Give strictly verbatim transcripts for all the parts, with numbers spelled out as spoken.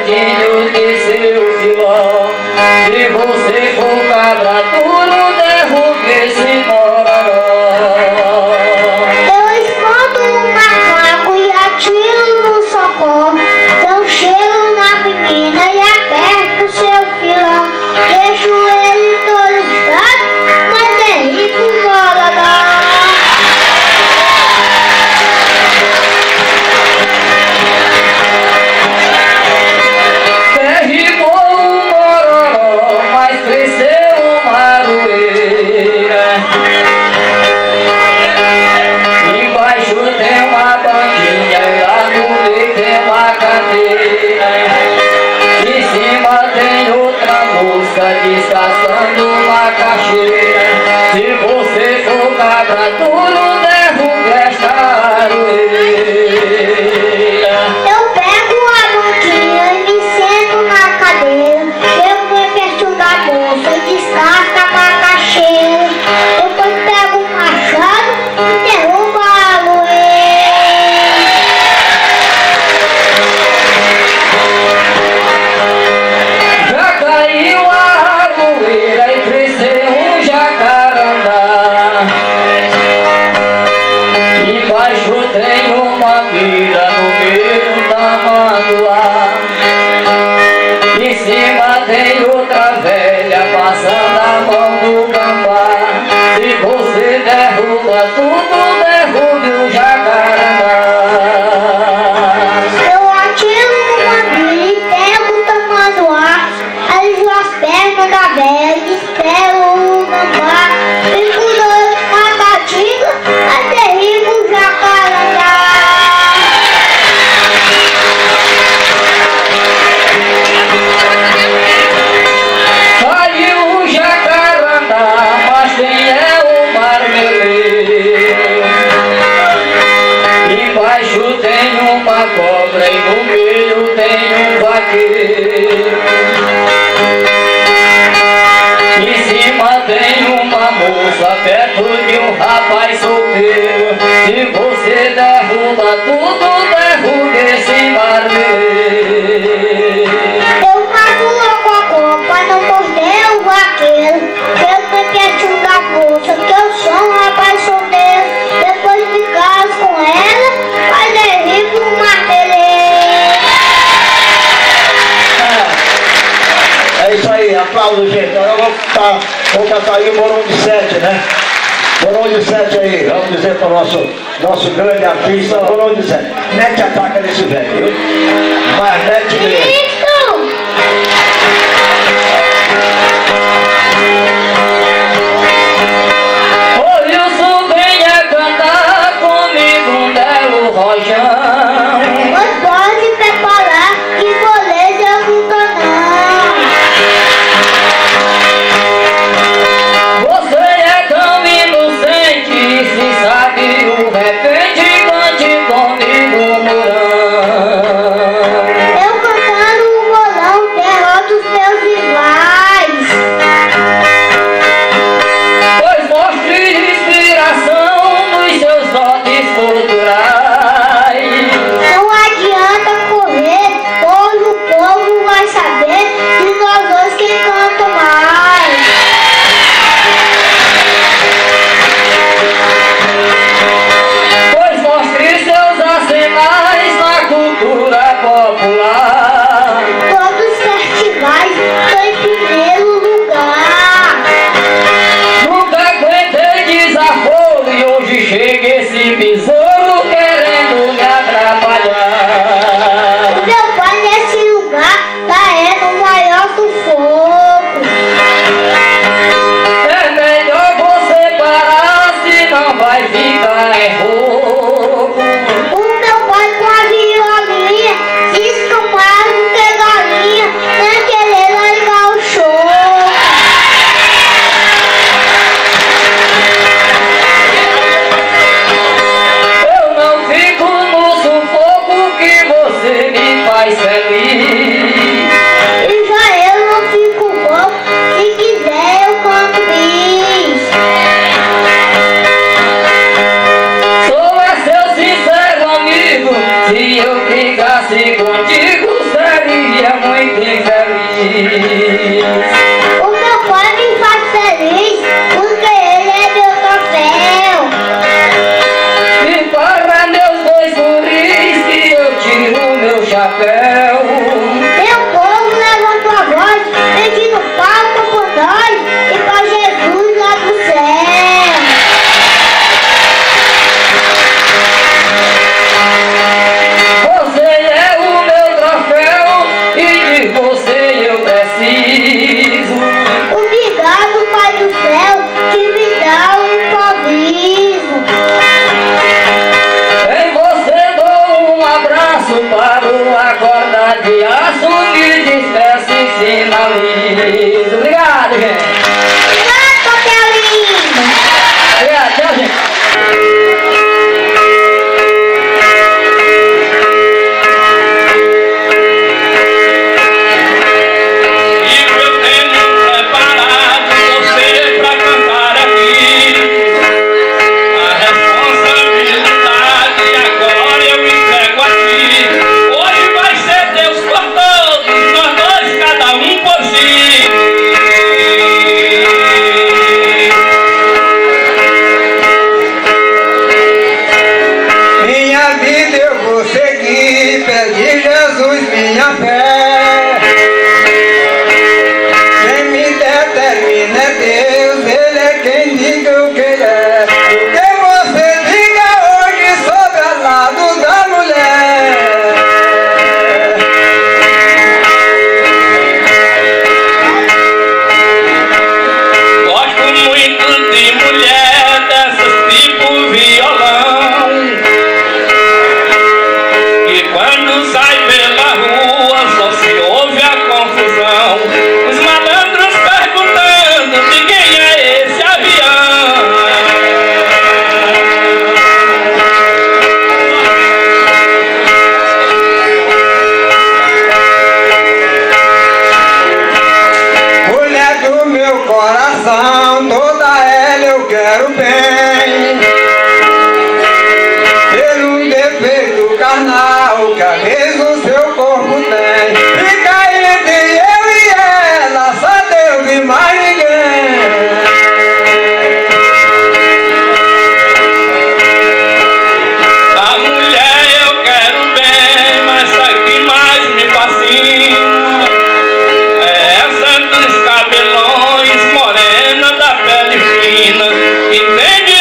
banquinho de seu filó. Se você for cabra duro, derruba esse moraró. Eu escondo um macaco e atiro no socó. Dou cheiro na menina e aperto seu filó. Deixo ele todo estado, mas é rico moraró. Descansando uma caixeira. Se você for cabra duro, derruba esta aroeira. Eu pego a banquinha e me sento na cadeira. Eu me perto da bolsa e descarto a macaxeira. Depois pego um machado e derrubo a aroeira. Já caiu a aroeira e cresceu um jacarandá. Embaixo tem uma mira no meio da mandoá. Em cima tem outra velha passando a mão no gambá. Se você derruba tudo, derrube o jacarandá. Eu atiro numa milha e pego o tamanduá. Aliso as pernas da velha e espero o gambá. Fico doido com a batida, mas derribo o jacarandá. Saiu o jacarandá, mas quem é o marmeleiro? Embaixo tem uma cobra e no meio tem um vaqueiro. Em cima tem uma moça perto de um rapaz solteiro. Se você derruba tudo, derruba esse marmeleiro. Eu mato logo a copa, não morder o vaqueiro. Eu me perto da bolsa, que eu sou um rapaz solteiro. Depois de caso com ela, mas derribo o marmeleiro. É isso aí, aplausos, gente. Agora vamos cantar, vamos cantar aí o Morão de Sete, né? Morão de Sete aí, vamos dizer para o nosso, nosso grande artista, Morão de Sete. Mete a taca nesse velho, viu? Mas mete mesmo. Isso! O Wilson venha cantar comigo, né, o Rojão. Mas pode preparar que moleza eu não tô não. Você é tão inocente, se sabe o repente, cante comigo, Morão. Eu cantando o bolão, terror O meu pai me faz feliz, porque ele é meu troféu. E para meus dois guris que eu tiro meu chapéu. Meu povo levantou a voz, pedindo palco por nós e pra Jesus lá do céu. Você é o meu troféu e de você eu preciso. Obrigado, Pai do céu, que me dá o improviso. Em você dou um abraço para o acordar de aço que despeça e sinaliza. Obrigado, gente. Obrigado, papelinho. Obrigado, tchau, gente. Entende?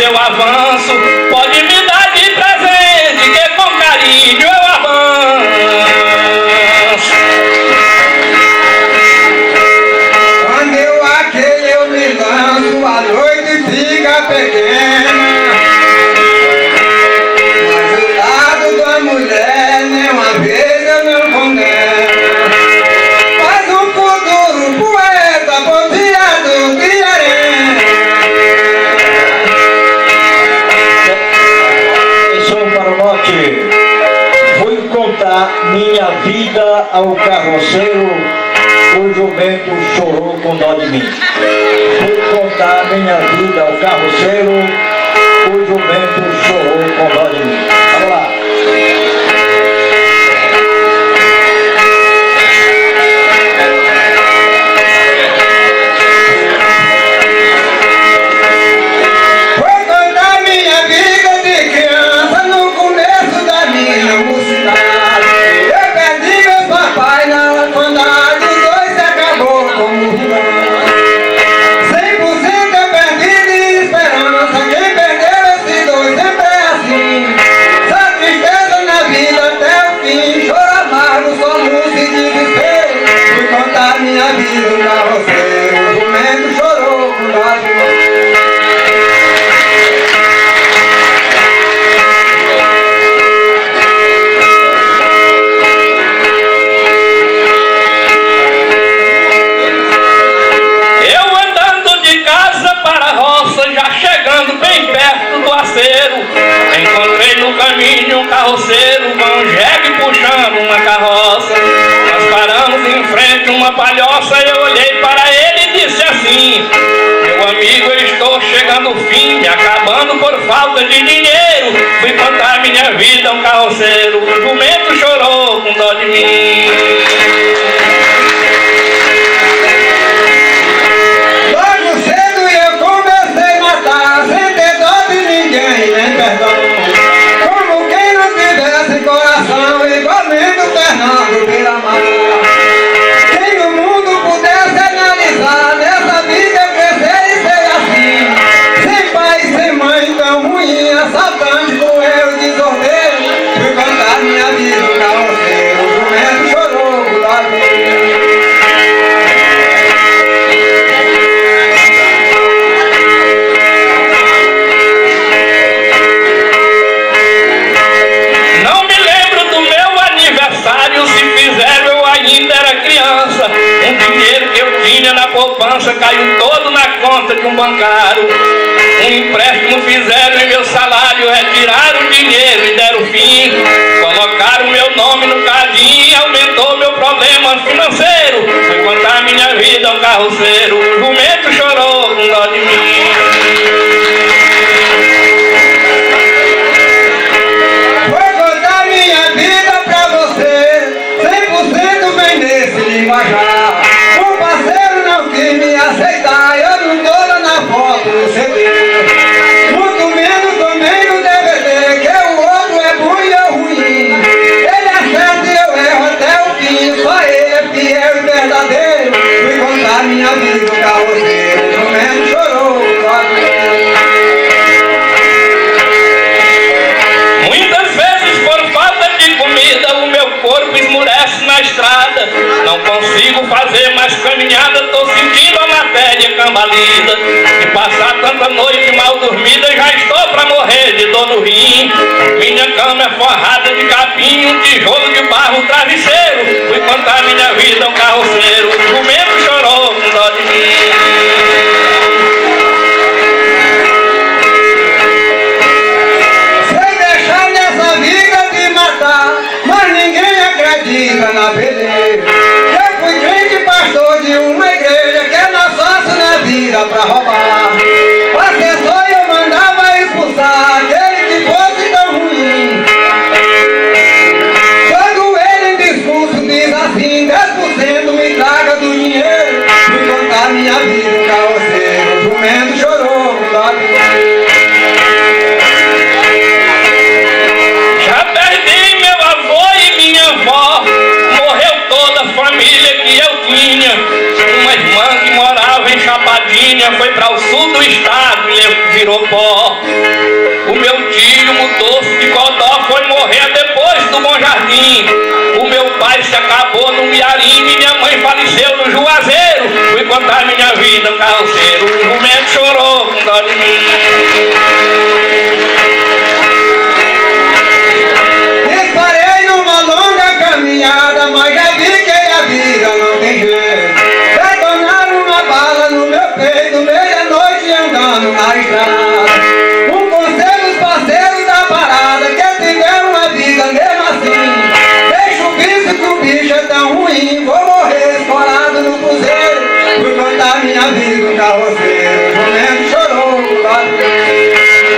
seu avanço, pode me dar de presente, que com carinho eu avanço. Quando eu aquele eu me lanço, a noite fica pequena, mas o lado da mulher nenhuma vez eu não condeno. Faz um futuro poeta, boteado de arena. Atenção para o norte. Fui contar minha vida ao carroceiro, o jumento chorou com dó de mim. Fui contar minha vida ao carroceiro, o jumento chorou com dó de mim. Vamos lá. Foi contar minha vida de criança no começo da minha mocidade. Eu perdi meu papai na orfandade, os dois se acabou como vilão. Cem por cento eu perdi de esperança, quem perdeu esses dois sempre é assim. Só tristeza na vida até o fim, choro amargo, soluço e desespero. Fui contar minha vida no carroceiro, o jumento chorou com dó de mim. Eu andando de casa para a roça, já chegando bem perto do aceiro, encontrei no caminho um carroceiro com um jegue puxando uma carroça. Nós paramos em frente a uma palhoça, eu olhei para ele e disse assim: meu amigo, eu estou chegando ao fim, me acabando por falta de dinheiro. Fui contar minha vida a um carroceiro, o jumento chorou com dó de mim. Logo cedo eu comecei a matar, sem ter dó de ninguém, nem perdão. Como quem não tivesse coração, igualmente o Fernando Piramar. Quem no mundo pudesse analisar, nessa vida eu crescer e ser assim. Sem pai e sem mãe tão ruim, assaltante, cruel e desordeiro. Fui contar minha vida no carroceiro, o jumento chorou por dó de mim. Não me lembro do meu aniversário, se fizeram eu ainda era criança. Um dinheiro que eu tinha na poupança caiu todo na conta de um bancário. Um empréstimo fizeram em meu salário, retiraram o dinheiro e deram fim. Colocaram meu nome no cadinho e aumentou meu problema financeiro. Fui contar minha vida ao carroceiro, o jumento chorou com dó de mim. Vou contar minha vida pra você, cem por cento vem nesse linguajar. Um parceiro não quis me aceitar, eu não tô lá na foto no C D. Muito menos também no D V D, que o outro é bom e eu ruim. Ele acerta e eu erro até o fim, só ele é fiel e verdadeiro. Fui contar minha vida no carroceiro, o jumento chorou só de mim. Muitas vezes por falta de comida o meu corpo esmurece na estrada. Não consigo fazer mais caminhada, tô sentindo a matéria cambalida. E passar tanta noite mal dormida, já estou pra morrer de dor no rim. Minha cama é forrada de capim, um tijolo de barro, travesseiro. Fui contar minha vida ao carroceiro, o jumento chorou com dó de mim. Sem deixar nessa vida de matar, mas ninguém acredita na beleza. Eu fui crente pastor de uma igreja que é na sócio na vida pra roubar. O assessor eu mandava expulsar aquele que fosse tão ruim. Quando ele em discurso diz assim, dez por cento me traga Chapadinha foi para o sul do estado e virou pó. O meu tio mudou-se de Codó, foi morrer depois do Bom Jardim. O meu pai se acabou no Miarim, minha mãe faleceu no Juazeiro. Fui contar minha vida no carroceiro, o jumento chorou com dó de mim. Disparei numa longa caminhada, mas já vi que a vida não tem jeito. Detonaram uma bala no meu peito, meia-noite andando na estrada. Um conselho dos parceiros da parada, que tiveram uma vida mesmo assim. Deixa o vício que o bicho é tão ruim, vou morrer escorado no cruzeiro. Fui contar minha vida no carroceiro, o jumento chorou por lado dele.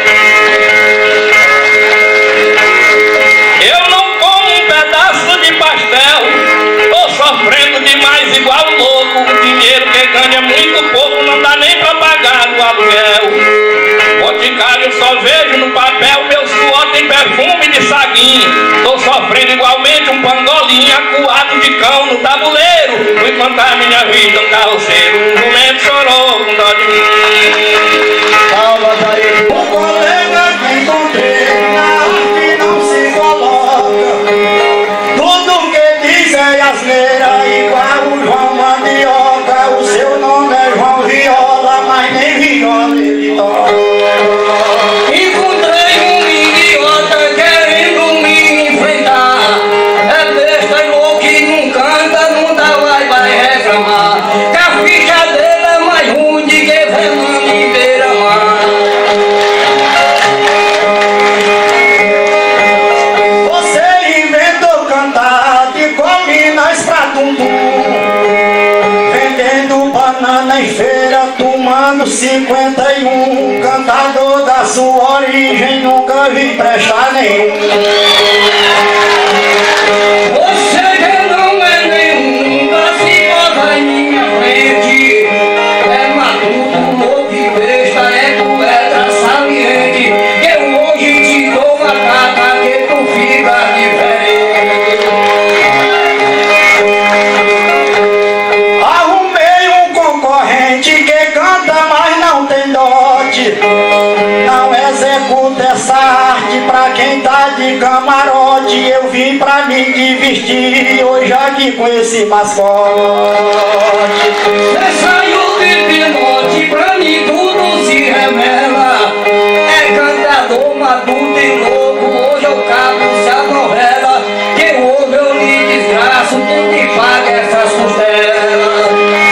Eu não como um pedaço de pastel, tô sofrendo demais igual louco. O dinheiro que ganha é muito pouco, não dá nem pra pagar o aluguel. Boticário eu só vejo no papel, meu suor tem perfume de saguinho. Tô sofrendo igualmente um pangolim acuado de cão no tabuleiro. Fui contar minha vida no carroceiro, o jumento chorou com dó de mim. Palmas aí. O colega que encontrei na arte não se coloca. Tudo que diz é asneira, igual o João Mandioca. O seu nome é João Viola, mas nem viola ele toca. Encontrei um idiota querendo me enfrentar. É besta e louco que não canta, não dá vai, vai reclamar. Que a ficha dele é mais ruim de que Fernando em Beira-Mar. Você inventou cantar de Cominas pra Tumtum, vendendo banana em feira, tomando cinquenta e um. Cantador da sua origem, nunca vi prestar nenhum. Você já não é nenhum graciosa em minha frente. É matuto, louco e besta, é poeta saliente. Que eu hoje te dou uma carta que tu fica diferente. Arrumei um concorrente que canta, mas não tem dote. Não executa essa arte pra quem tá de camarote. Eu vim pra me divertir hoje aqui com esse mascote. Você saiu de pinote, pra mim tudo se revela. É cantador, matuto e louco, hoje eu cabo essa novela. Que ouve eu lhe desgraço, tu te paga essas costelas.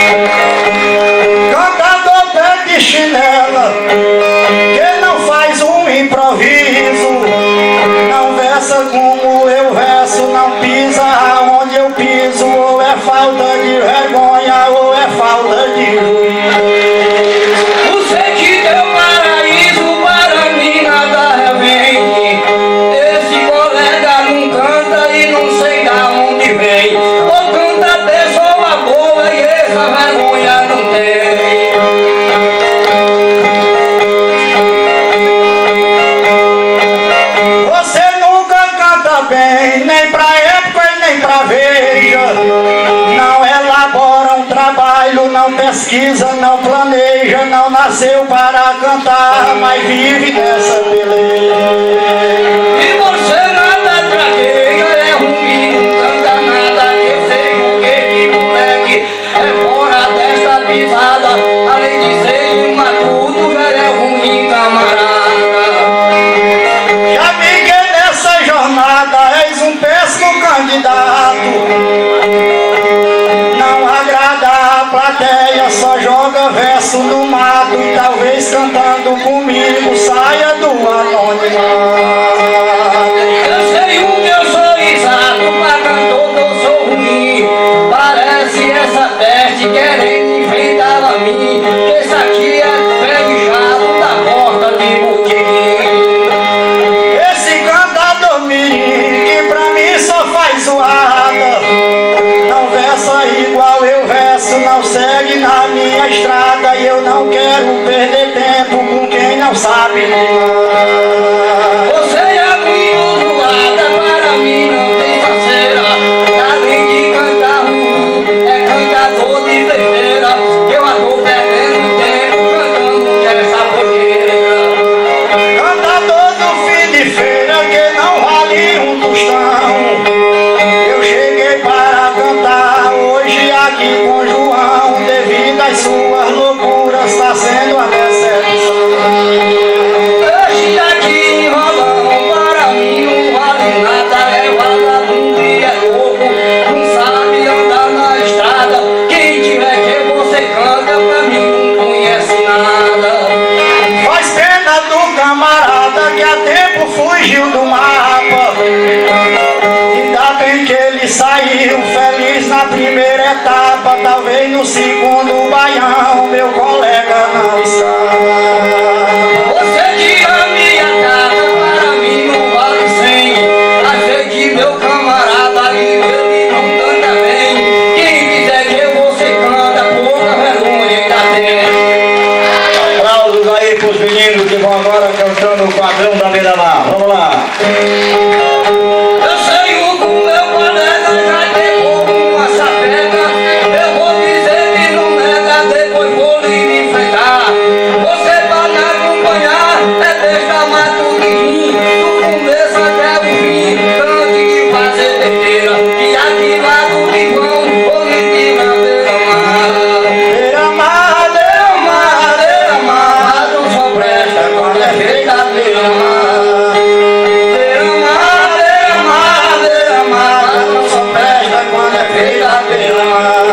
Cantador pé de chinela, que não faz um improviso. Não versa como eu verso, não pisa aonde eu piso. Ou é falta de vergonha, ou é falta de juízo. Você que deu paraíso, para mim nada revém. Esse colega não canta e não sei da onde vem. Ou canta pessoa boa e essa vergonha não tem. Você nunca canta bem, nem pra época e nem pra veja. Não elabora um trabalho, não pesquisa, não planeja. Não nasceu para cantar, mas vive nessa beleza. E você nada traqueja, é ruim, não canta nada. Eu sei o que que moleque é fora dessa pisada. Além de ser um matuto, velho, é ruim, camarada. Já vi que nessa jornada és um péssimo candidato. Não agrada a plateia, só joga verso no mato. E talvez cantando comigo saia do anonimato. Eu sei o que eu sou exato, pra cantor eu sou ruim. Parece essa peste querendo enfrentar a mim. Esse aqui é pé de chato da porta de botiquim. Esse cantador mirim que pra mim só faz zoada. Não versa igual eu verso, não segue na minha estrada. E eu não quero perder tempo com quem não sabe nada. Você é muito zoada, para mim não tem faceira. Além de cantar ruim, é cantador de besteira. Eu a tô perdendo João, devido às suas loucuras, está sendo a decepção. Deixe aqui enrolando, para mim não vale nada, é vagabundo e é louco, não sabe andar na estrada. Quem tiver que você canta, pra mim não conhece nada. Faz pena do camarada que há tempo fugiu do mapa. Ainda bem que ele saiu feliz na primeira etapa. Talvez no segundo baião meu colega não está. Você tira minha casa, para mim não vale cem. Achei que meu camarada ali ele não canta bem. Quem quiser que você canta, pouca vergonha ainda tem. Aplausos aí pros meninos que vão agora cantando o quadrão da beira-mar. Vamos lá. Eu sei o que o meu colega já pegou uma sapeca. Eu vou dizer que não nega, depois vou lhe enfrentar. Você vai me acompanhar, é besta, mas tudo que rim, do começo até o fim, antes de fazer besteira. E aqui lá do Bigão, vou lhe dizer na beira-mar. Beira-mar, beira-mar, beira-mar. Mas não só presta quando é feita a beira-mar. Beira-mar, beira-mar, beira-mar, mas não só presta quando é feita a beira-mar.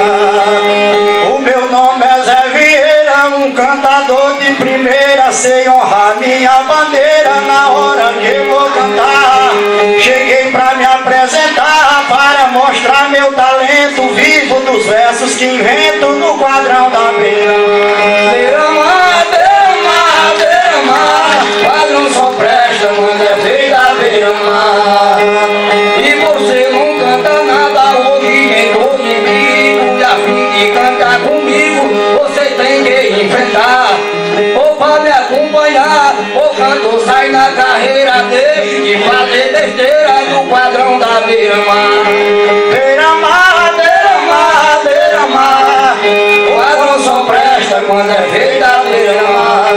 O meu nome é Zé Vieira, um cantador de primeira. Sei honrar minha bandeira na hora que eu vou cantar. Cheguei pra me apresentar, para mostrar meu talento vivo dos versos que invento no quadrão da beira-mar. Beira-mar, beira-mar, beira-mar, mas não só presta quando é feita a beira-mar. E você não canta nada, movimentou inimigo, e a fim de cantar comigo, você tem que enfrentar. Ou pra me acompanhar, ou canto sai na carreira, deixe de fazer besteira no quadrão da beira-mar. Beira-mar, beira-mar, beira-mar. O quadrão só presta quando é feita a beira-mar.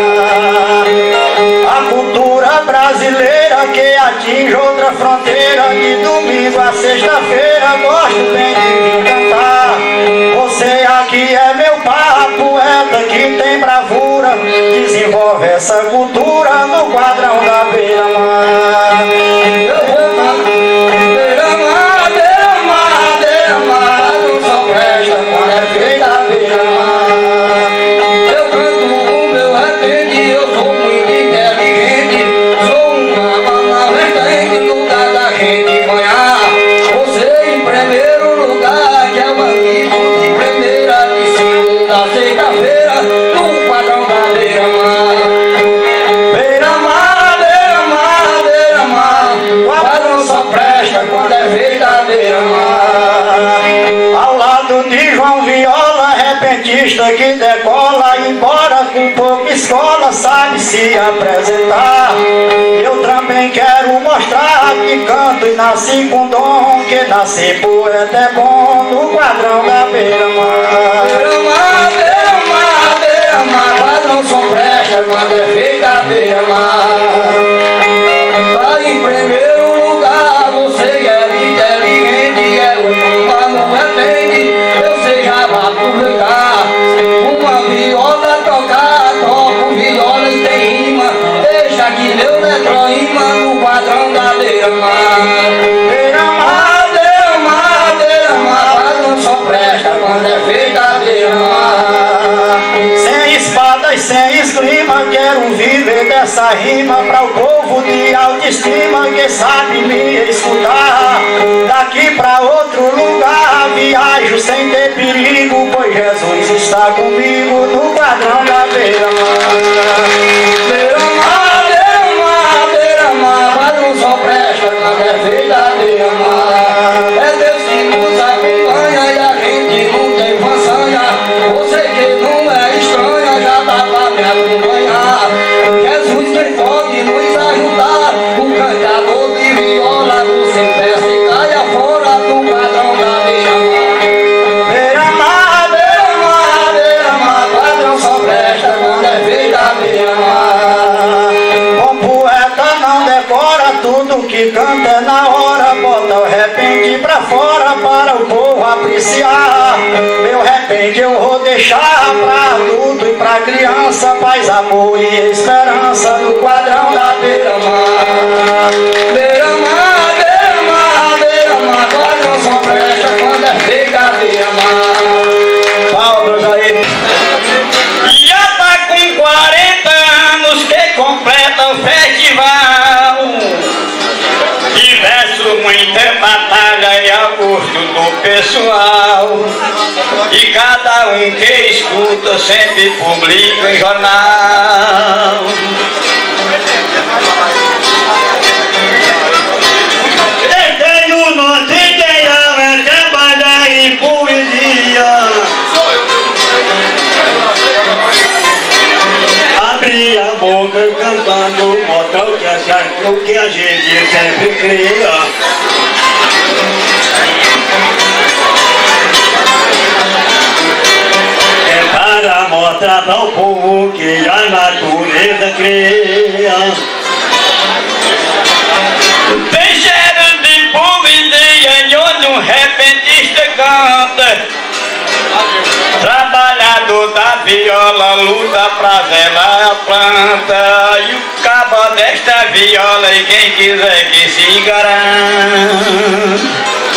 A cultura brasileira que atinge outra fronteira. De domingo a sexta-feira gosto bem de cantar. Você aqui é meu par, poeta que tem bravura. Desenvolve essa cultura no quadrão da beira-mar. Eu vou cantar beira-mar, beira-mar, beira-mar, não só presta quando é feita a beira-mar. Eu canto o meu arrepende, eu sou muito inteligente, sou uma bala vertente no lugar da gente ganhar. Você em primeiro lugar, que é o amigo de primeira, de segunda, sexta-feira, no quadrão da beira-mar. Beira-mar, beira-mar, beira-mar. Quadrão só presta quando é feita a beira-mar. Ao lado de João Viola, repentista que decola, embora com pouca escola, sabe se apresentar. Eu também quero mostrar que canto e nasci com dom, que nascer poeta é bom no quadrão da beira-mar. Beira-mar, beira-mar, beira-mar, quadrão só presta quando é feita a beira-mar. Vai em primeiro lugar, você é inteligente, é o mas não entende, eu sei já vai aproveitar. Uma viola tocar, toco viola e tem rima, deixa que meu letrão rima no quadrão da beira-mar. Beira-mar, Beira-mar, beira-mar, quadrão só presta quando é feita a beira-mar. sem espadas, sem esgrima, quero viver dessa rima pra o povo de autoestima que sabe me escutar. Daqui pra outro lugar viajo sem ter perigo, pois Jesus está comigo no quadrão da beira-mar. Beira-mar, beira-mar, beira-mar, quadrão só presta quando é feita a beira-mar. É Deus que nos acompanha e a gente não tem façanha. Você que não é estranha já dá pra me acompanhar. Jesus que pode nos ajudar, o cantador de viola, você peça e caia fora do quadrão da beira-mar. Beira-mar, Beira-mar, beira-mar, quadrão só presta quando é feita a beira-mar. bom poeta não decora, tudo que canta é na hora. Bota o repente pra fora para o povo apreciar. Meu repente repente eu vou deixar pra adulto e pra criança paz, amor e esperança no quadrão da beira-mar. Beira-mar, beira-mar, beira-mar, quadrão só presta quando é feita a beira-mar. Palmas aí. Já tá com quarenta anos que completa o festival. Tivesse muita batalha e ao gosto do pessoal. E cada um que escuta sempre publica em jornal. Eu tenho nosso ideal é trabalhar em poesia. Abrir a boca cantando, mostrar o que é certo, o que a gente sempre cria. É para mostrar para o povo que a natureza cria. Tem cheiro de poesia de onde um repentista canta. Trabalhador da viola luta pra zelar a planta. E o cabo desta viola e quem quiser que se garanta.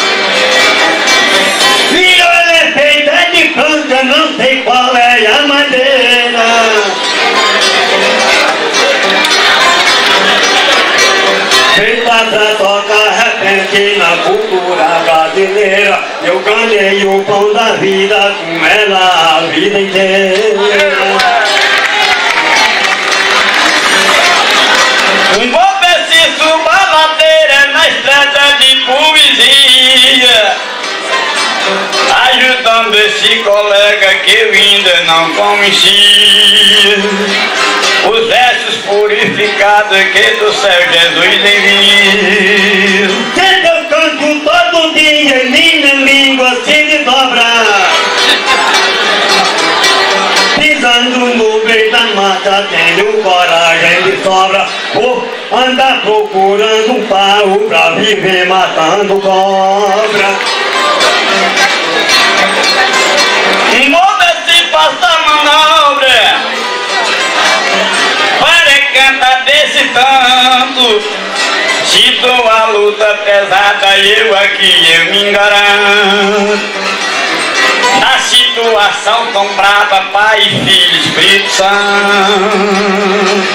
Viola é feita de planta, não sei qual é a madeira. Feita pra tocar repente na cultura brasileira. Eu ganhei o pão da vida com ela a vida inteira. Vou ver se suba a ladeira na estrada de poesia, ajudando esse colega que eu ainda não conhecia. Os versos purificados que do céu Jesus envia. Sempre eu canto todo dia, minha língua se desdobra. Pisando no meio da mata, tenho coragem de sobra. Vou andar procurando um pau pra viver matando cobra. Muda se faça a manobra para cantar desse tanto. Se dou a luta pesada, eu aqui eu me engaranto. Na situação tão brava, Pai, Filho, Espírito Santo.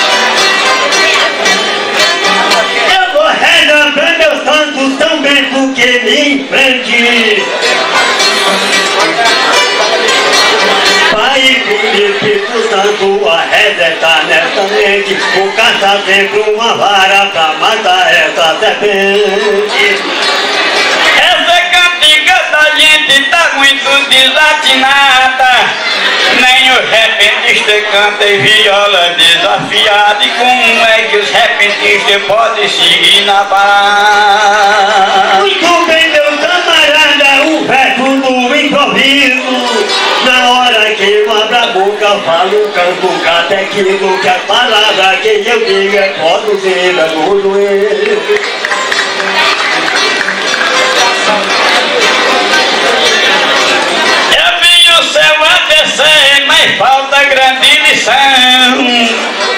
Eu vou rezar pra meus santos também, porque me enfrente. Pai, Filho, Espírito Santo, a reza está nessa mente. Vou caçar sempre uma vara pra matar essa serpente. Essa cantiga da gente tá muito desatinada. Nem o repentista canta e viola desafiada. E como é que os repentistas podem seguir na barra? Muito bem, meu camarada, o verso do improviso. Na hora que eu abro a boca, falo, canto, catequismo. Que a palavra que eu digo é produzida no joelho. Eu vi o céu a descer, mas falta grande lição.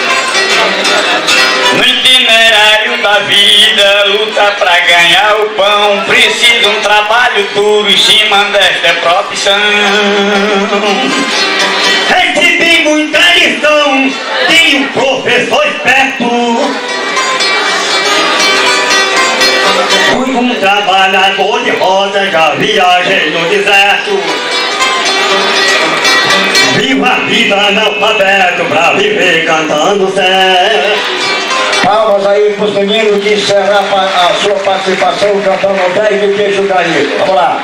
No itinerário da vida, luta pra ganhar o pão. Precisa um trabalho duro em cima desta profissão. Recebi muita lição de um professor esperto. Fui um trabalhador de roda, já viajei no deserto. Viva a vida analfabeto pra viver cantando certo. Palmas aí pros meninos que encerrar a sua participação cantando dez de queixo caído. Vamos lá.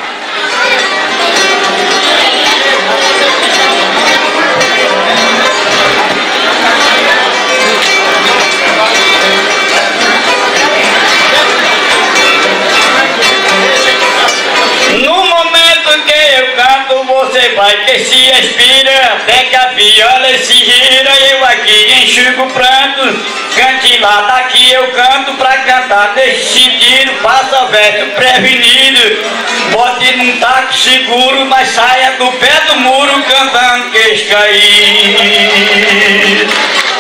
No momento que eu canto, você vai vai que se expira, até que a viola se gira, eu aqui enxugo o pranto, cante lá, daqui eu canto pra cantar nesse sentido, faça verso prevenido, bote num taco seguro, mas saia do pé do muro cantando queixo caído.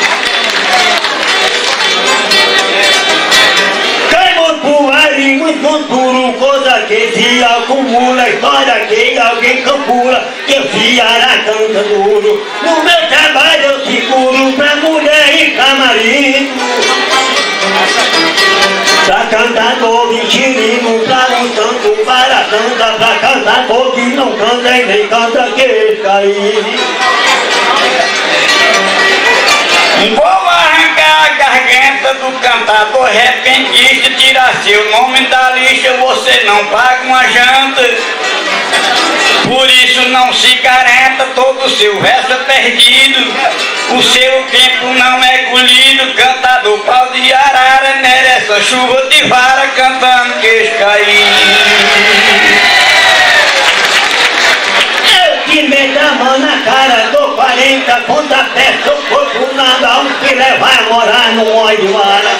Muito futuro, coisa que se acumula, história que alguém calcula, que eu fiara canta duro. No meu trabalho eu seguro pra mulher e camarino, pra cantador mentirinho, pra um tanto para canta, pra cantador que não canta e nem canta que cair. Vou arrancar a garganta do cantador repentista, tirar seu nome da lista, você não paga uma janta. Por isso não se garanta, todo o seu verso é perdido, o seu tempo não é colhido, cantador pau de arara, merece a chuva de vara, cantando queixo caído. Que mete a mão na cara, dou quarenta pontapé, seu corpo nada, um filé vai morar no óleo de vara.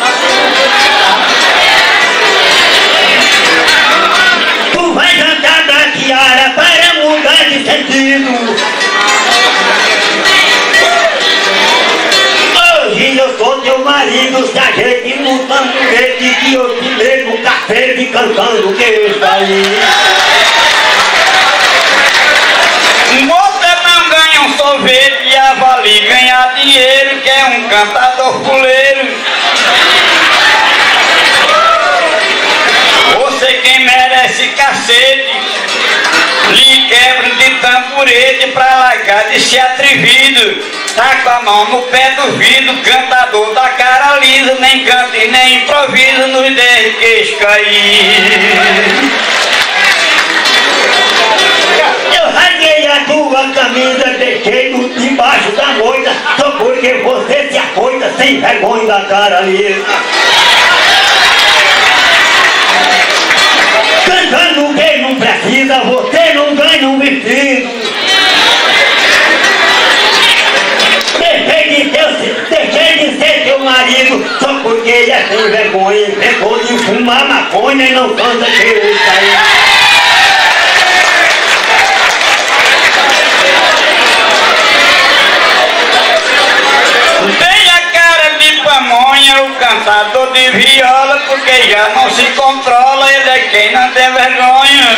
Tu vai cantar da tiara para mudar de sentido. Hoje eu sou teu marido, se ajeite no tamborete, que eu te levo café de cantando que está aí. Moça não ganha um sorvete e avalie ganhar dinheiro, que é um cantador fuleiro. Você quem merece cacete, lhe quebra de tamborete pra largar de ser atrevido. Tá com a mão no pé do vidro, cantador da cara lisa, nem canta e nem improvisa nos dez queixos caídos. Rasguei a tua camisa, deixei-no debaixo da moita, só porque você se afoita sem vergonha da cara lisa. Cantando quem não precisa, você não ganha um vestido. Deixei de, teu, deixei de ser teu marido, só porque ele é sem vergonha, inventou de fumar maconha e não canta que ele saiu. O cantador de viola, porque já não se controla, ele é quem não tem vergonha.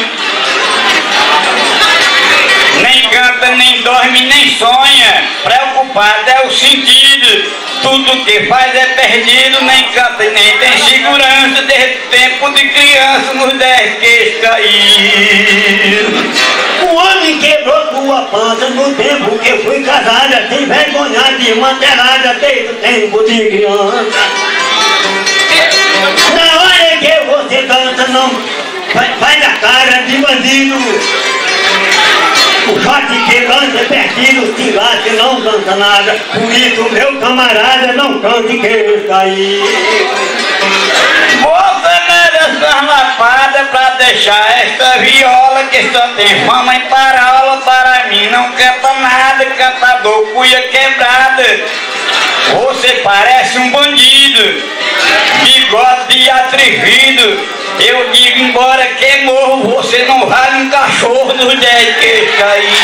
Nem canta, nem dorme, nem sonha, preocupado é o sentido, tudo que faz é perdido, nem canta e nem tem segurança, desde tempo de criança nos dez queixos caídos. O homem quebrou tua pança no tempo que fui casada, sem vergonha de mantelada desde o tempo de criança. Na hora que você canta, não faz a cara de bandido. O shot que canta é perdido, se late não canta nada. Por isso, meu camarada, não cante que eu caí. Você merece uma lapada pra deixar esta viola que só tem fama em parola. Para mim não canta nada, cantador cuia quebrada. Você parece um bandido, bigode atrevido. Eu digo embora que morro, você não vale um cachorro nos dez queixos caídos.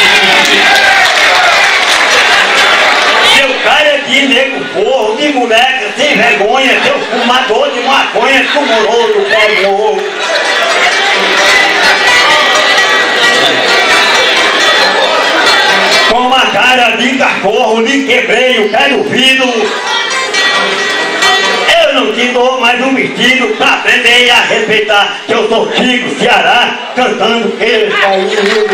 Seu cara de nego porro, de moleque sem vergonha, seu fumador de maconha, tumoroso, pé morro. Com a cara de cachorro, lhe quebrei o pé do vidro. Eu não te dou mais um vestido pra aprender a respeitar que eu sou Chico Ceará, cantando que caído.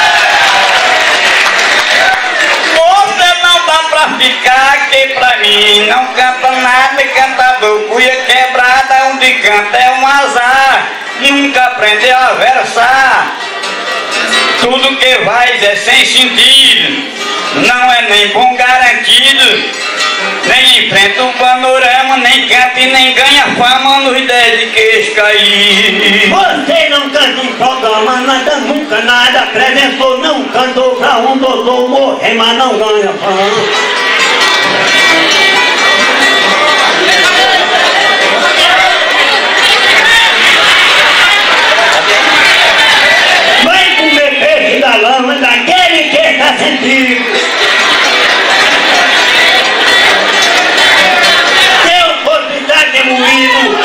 Você não dá pra ficar, que pra mim não canta nada, cantador cuia quebrada, onde canta é um azar, nunca aprendeu a versar. Tudo que faz é sem sentido, não é nem bom garantido, nem enfrenta o panorama, nem canta e nem ganha fama nos dez de queixo cair. Você não canta em programa, nada, nunca nada apresentou, não cantou pra um doutor morrer, mas não ganha fama. Vai comer peixe da lama, daquele que está sentido. Se eu fosse estar demoído,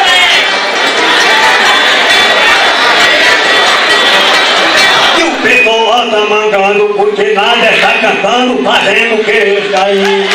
e o pessoal tá mangando, porque nada está cantando, fazendo o que está aí.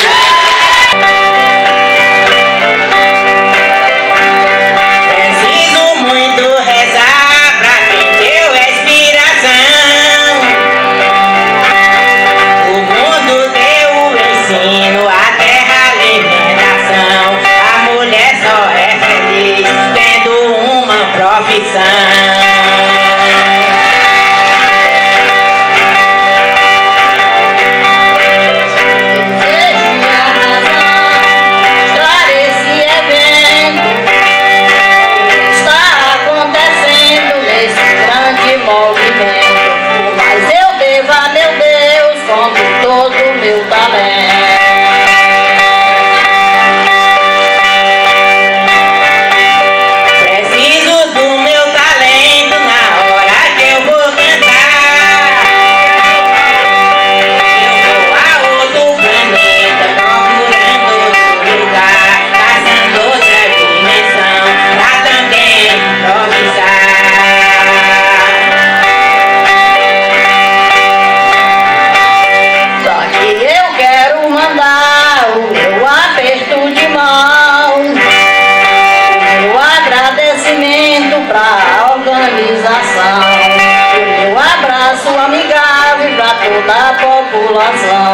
Da população.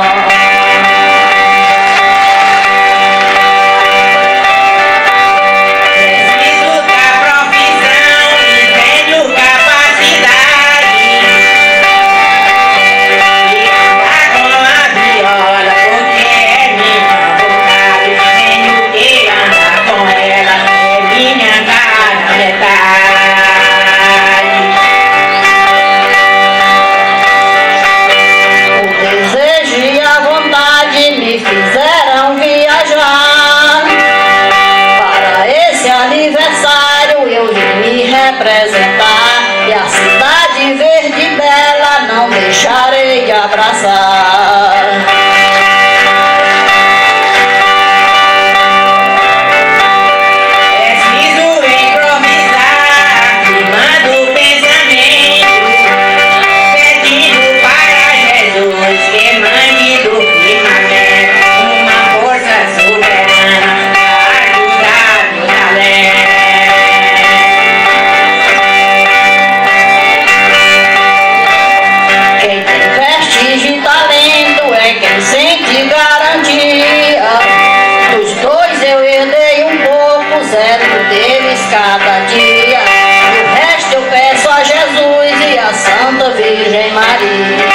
Preciso da profissão e tenho capacidade de andar com a viola, porque é minha vontade. Tenho que andar com ela, é minha cara metade. Me fizeram viajar para esse aniversário, eu vim me representar, e a cidade verde bela não deixarei de abraçar. Cada dia, o resto eu peço a Jesus e a Santa Virgem Maria.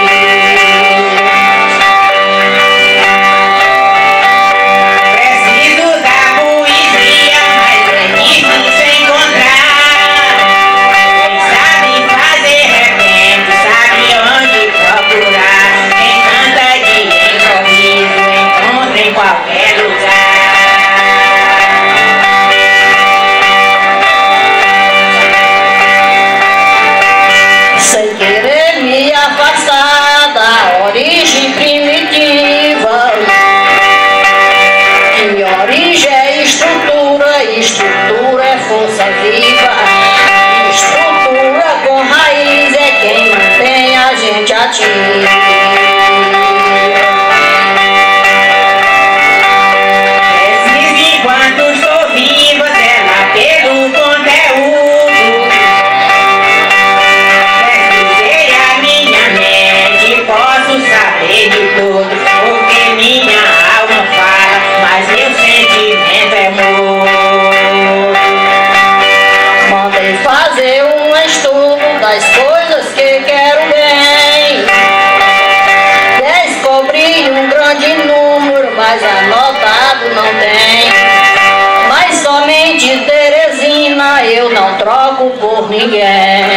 Preciso da poesia, mas é difícil encontrar. Quem sabe fazer repente, sabe onde procurar. Quem canta de improviso, encontra em qualquer lugar. Sem querer me afastar da origem primitiva, que origem é estrutura, estrutura é força viva, estrutura com raiz é quem mantém a gente ativa. Preciso enquanto estou viva, zela pelo conteúdo. Posso saber de tudo, porque minha alma fala, mas meu sentimento é mudo. Mandei fazer um estudo das coisas que quero bem, eu não troco por ninguém.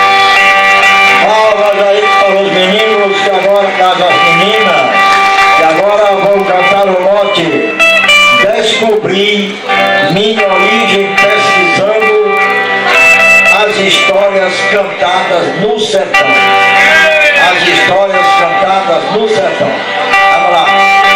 Palmas aí para os meninos que agora casam as meninas, que agora vão cantar o mote Descobri Minha Origem Pesquisando as Histórias Cantadas no Sertão. As Histórias Cantadas no Sertão. Vamos lá.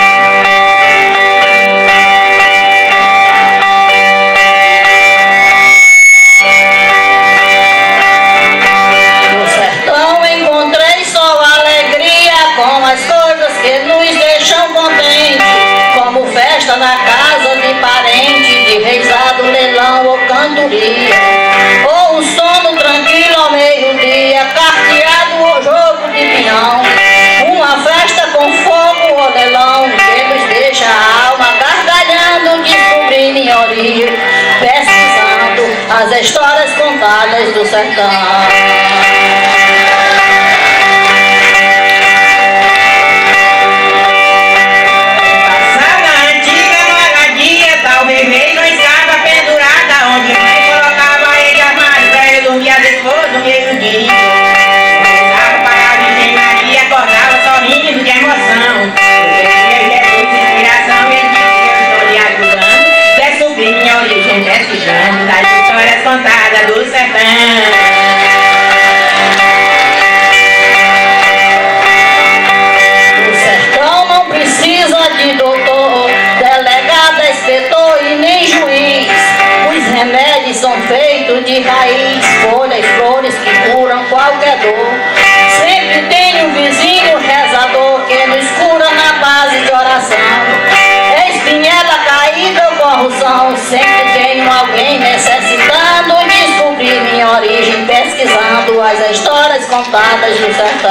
As coisas que nos deixam contentes, como festa na casa de parente, de reizado, leilão ou cantoria, ou um sono tranquilo ao meio-dia, carteado ou jogo de pinhão, uma festa com fogo ou leilão, que nos deixa a alma gargalhando, descobrir minha origem, pesquisando as histórias contadas do sertão. Das histórias contadas do sertão. O sertão não precisa de doutor, delegado, inspetor e nem juiz. Os remédios são feitos de raiz, folhas, flores que curam qualquer dor. Sempre tem um vizinho rezador que nos cura na base de oração. Espinhela caída ou corrupção, sempre tenho alguém necessitando descobrir minha origem, pesquisando as histórias contadas do sertão.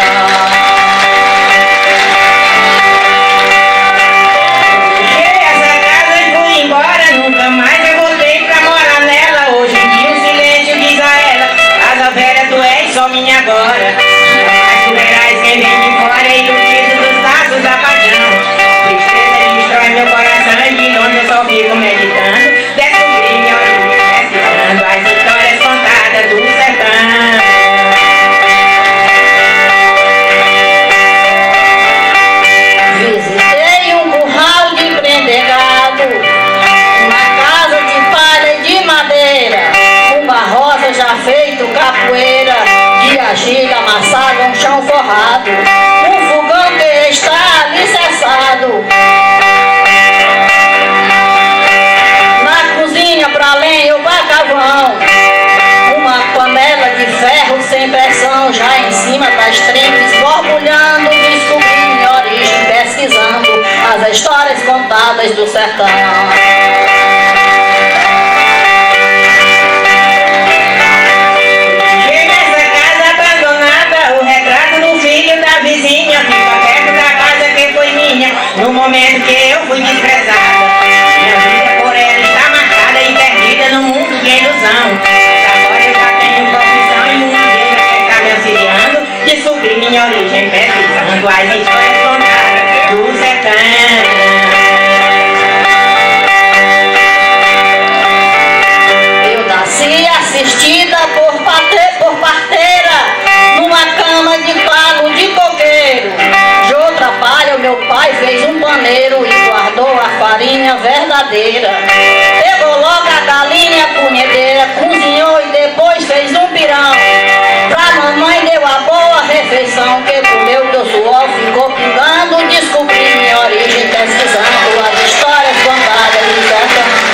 Deixei essa casa e fui embora, nunca mais eu voltei pra morar nela. Hoje em dia o silêncio diz a ela: Casa velha, tu és só minha agora. Mas tu verás quem vem de fora e iludido dos laços da paixão. Tristeza destrói meu coração e de longe eu só fico meditando. Descobri minha origem, pesquisando as histórias contadas do sertão. Visitei um curral de prender gado, uma casa de palha e de madeira, uma rosa já feito capoeira, de argila amassada, um chão forrado, um fogão que está alicerçado. Na cozinha pra lenha o bacavão, uma panela de ferro sem pressão, já em cima das trempes, borbulhando, descobri minha origem, pesquisando as histórias contadas do sertão. Cheguei nessa casa abandonada, o retrato do filho da vizinha fica perto da casa que foi minha, no momento que eu fui desprezada. Minha vida por ela está marcada e perdida no mundo de ilusão. Agora eu já tenho profissão e uma igreja que está me auxiliando. Descobri minha origem, pesquisando as histórias contadas do sertão. Eu nasci assistida por, pate, por parteira, numa cama de palo de coqueiro. De outra palha o meu pai fez um paneiro e guardou a farinha verdadeira. Pegou logo a galinha punhedeira, cozinhou e depois fez um pirão. Pra mamãe deu a boa refeição, que comeu que o suor ficou pingando. Descobri minha origem, pesquisando as histórias contadas do sertão.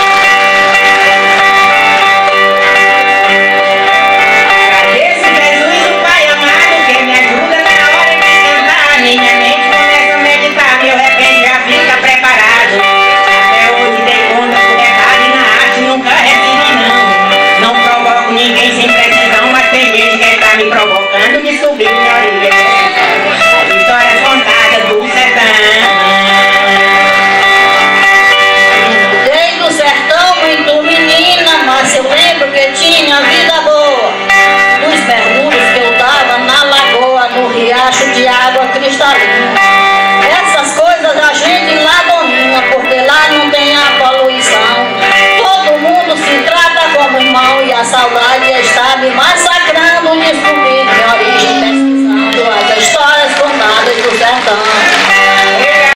Minha mente começa a meditar, meu repente já fica preparado. Até hoje dei conta do errado e na arte nunca resisti não. Não provoco ninguém sem precisão, mas tem gente que está me provocando. Descobri minha origem.